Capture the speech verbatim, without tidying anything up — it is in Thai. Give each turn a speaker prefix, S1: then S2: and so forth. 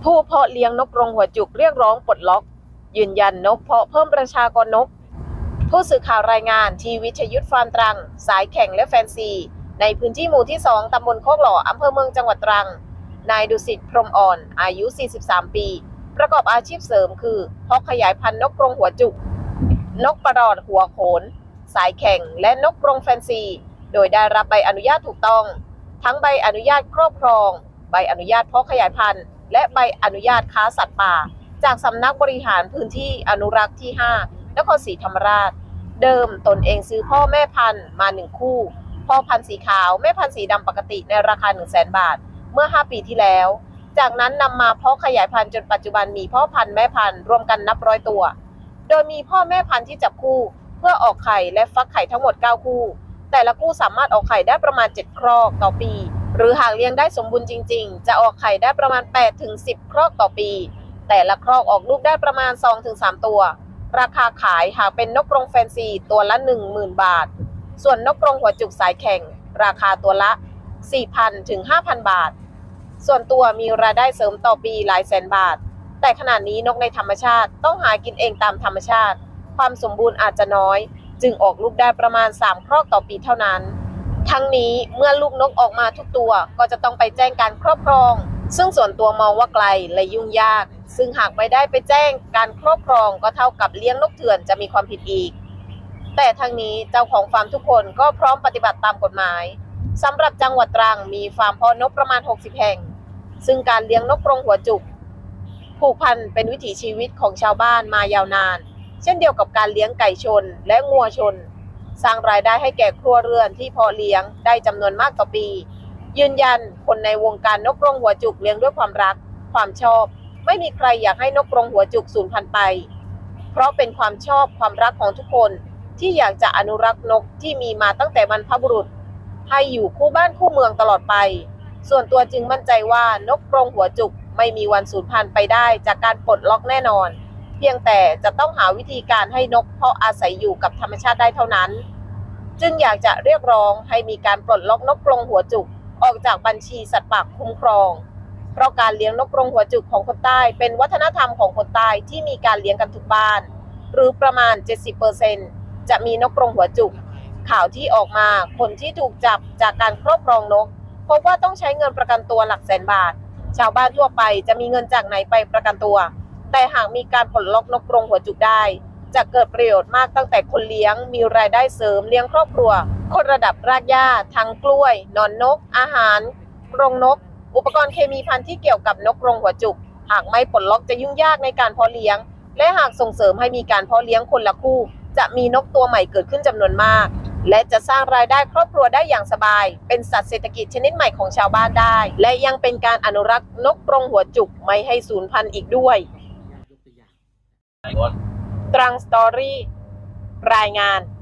S1: ผู้เพาะเลี้ยงนกกรงหัวจุกเรียกร้องปลดล็อกยืนยันนกเพาะเพิ่มประชากรนกผู้สื่อข่าวรายงานที่วิทยุฟาร์มตรังสายแข่งและแฟนซีในพื้นที่หมู่ที่สองตำบลโคกหล่ออำเภอเมืองจังหวัดตรังนายดุสิตพรหมอ่อนอายุสี่สิบสามปีประกอบอาชีพเสริมคือเพาะขยายพันธุ์นกกรงหัวจุกนกประหลอดหัวโขนสายแข่งและนกกรงแฟนซีโดยได้รับใบอนุญาตถูกต้องทั้งใบอนุญาตครอบครองใบอนุญาตเพาะขยายพันธุ์และใบอนุญาตค้าสัตว์ป่าจากสำนักบริหารพื้นที่อนุรักษ์ที่ห้านครศรีธรรมราชเดิมตนเองซื้อพ่อแม่พันธุ์มาหนึ่งคู่พ่อพันธุ์สีขาวแม่พันธุ์สีดำปกติในราคา หนึ่งแสน บาทเมื่อห้าปีที่แล้วจากนั้นนำมาเพาะขยายพันธุ์จนปัจจุบันมีพ่อพันธุ์แม่พันธุ์รวมกันนับร้อยตัวโดยมีพ่อแม่พันธุ์ที่จับคู่เพื่อออกไข่และฟักไข่ทั้งหมดเก้าคู่แต่ละคู่สามารถออกไข่ได้ประมาณเจ็ดครอกต่อปีหรือหากเลี้ยงได้สมบูรณ์จริงๆจะออกไข่ได้ประมาณ แปดถึงสิบ ครอกต่อปีแต่ละครอกออกลูกได้ประมาณ สองถึงสาม ตัวราคาขายหากเป็นนกกรงแฟนซีตัวละ หนึ่งหมื่น บาทส่วนนกกรงหัวจุกสายแข่งราคาตัวละ สี่พัน ถึง ห้าพัน บาทส่วนตัวมีรายได้เสริมต่อปีหลายแสนบาทแต่ขณะนี้นกในธรรมชาติต้องหากินเองตามธรรมชาติความสมบูรณ์อาจจะน้อยจึงออกลูกได้ประมาณสามครอกต่อปีเท่านั้นทั้งนี้เมื่อลูกนกออกมาทุกตัวก็จะต้องไปแจ้งการครอบครองซึ่งส่วนตัวมองว่าไกลและยุ่งยากซึ่งหากไม่ได้ไปแจ้งการครอบครองก็เท่ากับเลี้ยงนกเถื่อนจะมีความผิดอีกแต่ทั้งนี้เจ้าของฟาร์มทุกคนก็พร้อมปฏิบัติตามกฎหมายสำหรับจังหวัดตรังมีฟาร์มเพาะนกประมาณหกสิบแห่งซึ่งการเลี้ยงนกกรงหัวจุกผูกพันเป็นวิถีชีวิตของชาวบ้านมายาวนานเช่นเดียวกับการเลี้ยงไก่ชนและงัวชนสร้างรายได้ให้แก่ครัวเรือนที่เพาะเลี้ยงได้จำนวนมากต่อปียืนยันคนในวงการนกกรงหัวจุกเลี้ยงด้วยความรักความชอบไม่มีใครอยากให้นกกรงหัวจุกสูญพันธุ์ไปเพราะเป็นความชอบความรักของทุกคนที่อยากจะอนุรักษ์นกที่มีมาตั้งแต่บรรพบุรุษให้อยู่คู่บ้านคู่เมืองตลอดไปส่วนตัวจึงมั่นใจว่านกกรงหัวจุกไม่มีวันสูญพันธุ์ไปได้จากการปลดล็อกแน่นอนเพียงแต่จะต้องหาวิธีการให้นกเพาะอาศัยอยู่กับธรรมชาติได้เท่านั้นจึงอยากจะเรียกร้องให้มีการปลดล็อกนกกรงหัวจุกออกจากบัญชีสัตว์ป่าคุ้มครองเพราะการเลี้ยงนกกรงหัวจุกของคนใต้เป็นวัฒนธรรมของคนใต้ที่มีการเลี้ยงกันทุกบ้านหรือประมาณ เจ็ดสิบเปอร์เซ็นต์ จะมีนกกรงหัวจุกข่าวที่ออกมาคนที่ถูกจับจากการครอบครองนกพบว่าต้องใช้เงินประกันตัวหลักแสนบาทชาวบ้านทั่วไปจะมีเงินจากไหนไปประกันตัวแต่หากมีการปลดล็อกนกกรงหัวจุกได้จะเกิดประโยชน์มากตั้งแต่คนเลี้ยงมีรายได้เสริมเลี้ยงครอบครัวคนระดับรากหญ้าทั้งกล้วยนอนนกอาหารกรงนกอุปกรณ์เคมีภัณฑ์ที่เกี่ยวกับนกกรงหัวจุกหากไม่ปลดล็อกจะยุ่งยากในการเพาะเลี้ยงและหากส่งเสริมให้มีการเพาะเลี้ยงคนละคู่จะมีนกตัวใหม่เกิดขึ้นจำนวนมากและจะสร้างรายได้ครอบครัวได้อย่างสบายเป็นสัตว์เศรษฐกิจชนิดใหม่ของชาวบ้านได้และยังเป็นการอนุรักษ์นกกรงหัวจุกไม่ให้สูญพันธุ์อีกด้วยตรังสตอรี่รายงาน